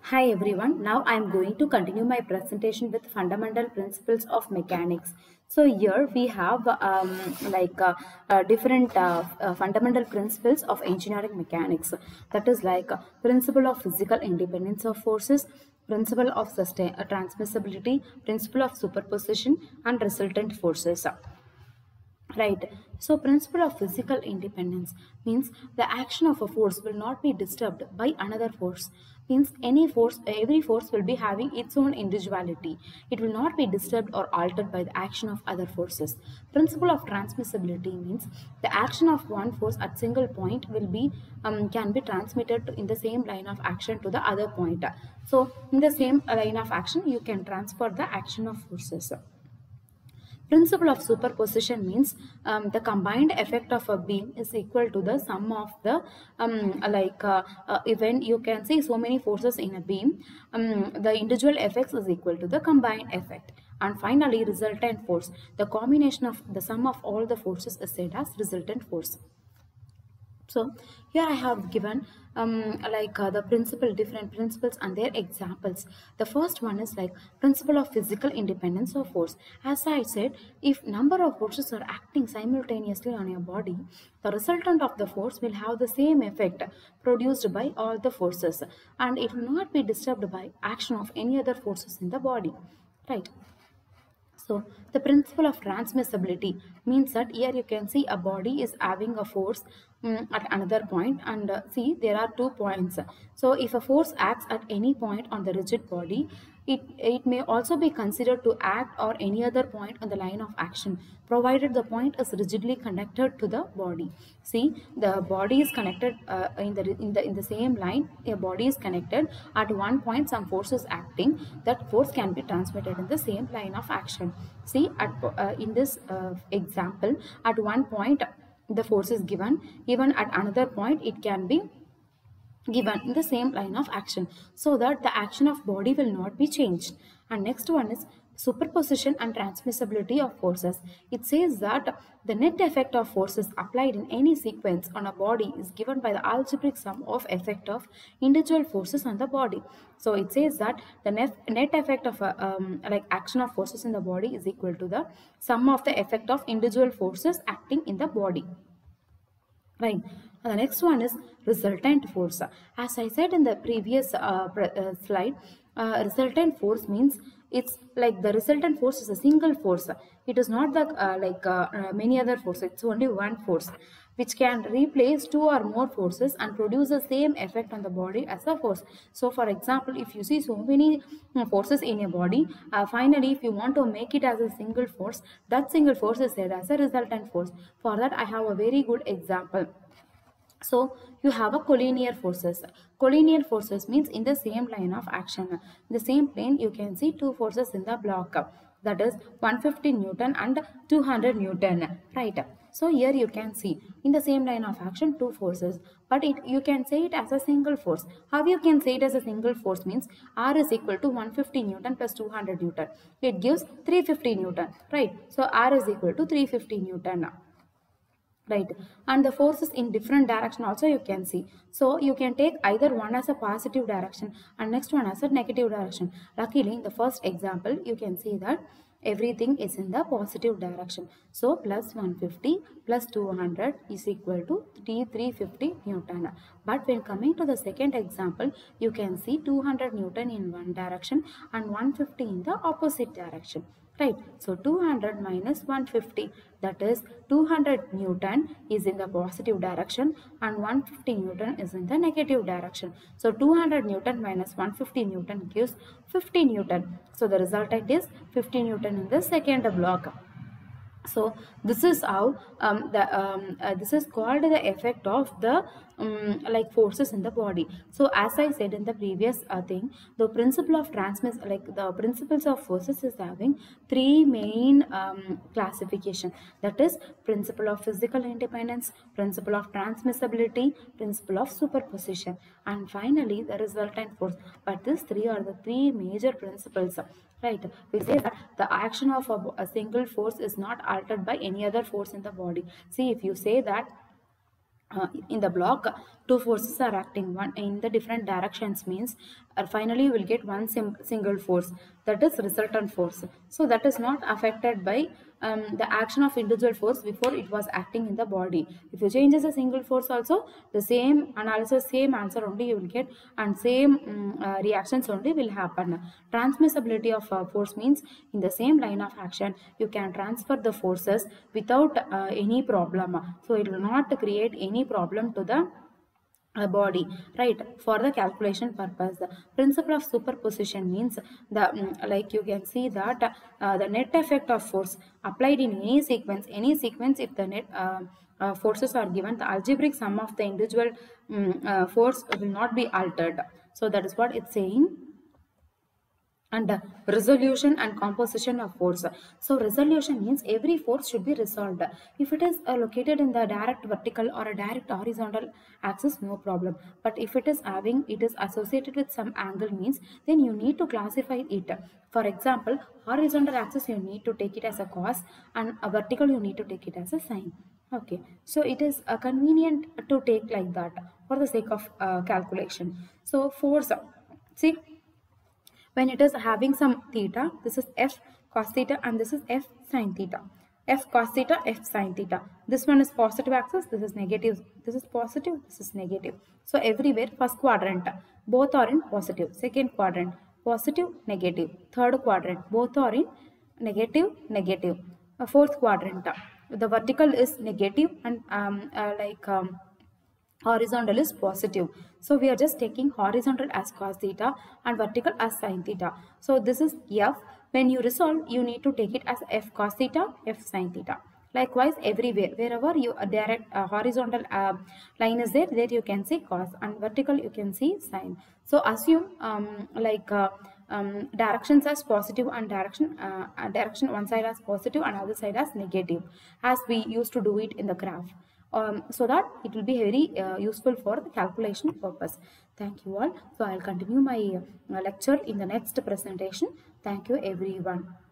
Hi everyone, now I am going to continue my presentation with fundamental principles of mechanics. So here we have different fundamental principles of engineering mechanics. That is like principle of physical independence of forces, principle of transmissibility, principle of superposition and resultant forces. Right. So principle of physical independence means the action of a force will not be disturbed by another force. Means every force will be having its own individuality. It will not be disturbed or altered by the action of other forces. Principle of transmissibility means the action of one force at single point will be can be transmitted in the same line of action to the other point. So in the same line of action, you can transfer the action of forces. Principle of superposition means the combined effect of a beam is equal to the sum of the when you can see so many forces in a beam, the individual effects is equal to the combined effect. And finally, resultant force. The combination of the sum of all the forces is said as resultant force. So here I have given the different principles and their examples. The first one is like principle of physical independence of force. As I said, if number of forces are acting simultaneously on your body, the resultant of the force will have the same effect produced by all the forces, and it will not be disturbed by action of any other forces in the body. Right. So the principle of transmissibility means that here you can see a body is having a force at another point, and see there are 2 points. So if a force acts at any point on the rigid body, it may also be considered to act or any other point on the line of action, provided the point is rigidly connected to the body. See, the body is connected in the same line. A body is connected at one point. Some force is acting. That force can be transmitted in the same line of action. See, in this example, at one point the force is given. Even at another point, it can be given in the same line of action, so that the action of body will not be changed. And next one is superposition and transmissibility of forces. It says that the net effect of forces applied in any sequence on a body is given by the algebraic sum of effect of individual forces on the body. So it says that the net effect of action of forces in the body is equal to the sum of the effect of individual forces acting in the body. Right. The next one is resultant force. As I said in the previous slide, resultant force means it's like the resultant force is a single force. It is not the many other forces. It's only one force which can replace two or more forces and produce the same effect on the body as a force. So for example, if you see so many forces in your body, finally if you want to make it as a single force, that single force is said as a resultant force. For that I have a very good example. So you have a collinear forces. Collinear forces means in the same line of action. In the same plane, you can see two forces in the block. That is 150 Newton and 200 Newton. Right. So here you can see in the same line of action two forces. But you can say it as a single force. How you can say it as a single force means R is equal to 150 Newton plus 200 Newton. It gives 350 Newton. Right. So R is equal to 350 Newton. Right, and the forces in different direction also you can see. So you can take either one as a positive direction and next one as a negative direction. Luckily in the first example you can see that everything is in the positive direction. So plus 150 plus 200 is equal to 350 Newton. But when coming to the second example, you can see 200 Newton in one direction and 150 in the opposite direction. Right, so 200 minus 150, that is 200 Newton is in the positive direction and 150 Newton is in the negative direction. So 200 Newton minus 150 Newton gives 50 Newton. So the resultant is 50 Newton in the second block. So this is how this is called the effect of the forces in the body. So as I said in the previous thing, the principle of the principles of forces is having three main classification. That is principle of physical independence, principle of transmissibility, principle of superposition, and finally the resultant force. But these three are the three major principles. Right, we say that the action of a single force is not altered by any other force in the body. See, if you say that in the block two forces are acting one in the different directions means finally you will get one single force, that is resultant force. So that is not affected by the action of individual force before it was acting in the body. If you changes a single force also, the same analysis, same answer only you will get, and same reactions only will happen. Transmissibility of force means in the same line of action you can transfer the forces without any problem. So it will not create any problem to the body, right? For the calculation purpose, the principle of superposition means the like you can see that the net effect of force applied in any sequence, if the net forces are given, the algebraic sum of the individual force will not be altered. So that is what it's saying. And resolution and composition of force. So resolution means every force should be resolved. If it is located in the direct vertical or a direct horizontal axis, no problem. But if it is associated with some angle means, then you need to classify it. For example, horizontal axis you need to take it as a cos, and a vertical you need to take it as a sine. Okay, so it is convenient to take like that for the sake of calculation. So force, see, when it is having some theta, this is f cos theta and this is f sin theta. F cos theta, f sin theta. This one is positive axis, this is negative, this is positive, this is negative. So everywhere, first quadrant, both are in positive. Second quadrant, positive, negative. Third quadrant, both are in negative, negative. Fourth quadrant, the vertical is negative and horizontal is positive. So we are just taking horizontal as cos theta and vertical as sin theta. So this is f. When you resolve, you need to take it as f cos theta, f sin theta. Likewise, everywhere, wherever you direct horizontal line is there, you can see cos, and vertical you can see sin. So assume directions as positive and direction one side as positive and other side as negative, as we used to do it in the graph. So that it will be very useful for the calculation purpose. Thank you all. So I will continue my lecture in the next presentation. Thank you everyone.